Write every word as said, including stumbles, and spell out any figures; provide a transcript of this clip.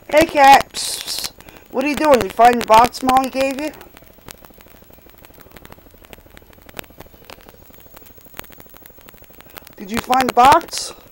Hey cat, psst, psst. What are you doing? You find the box Molly gave you? Did you find the box?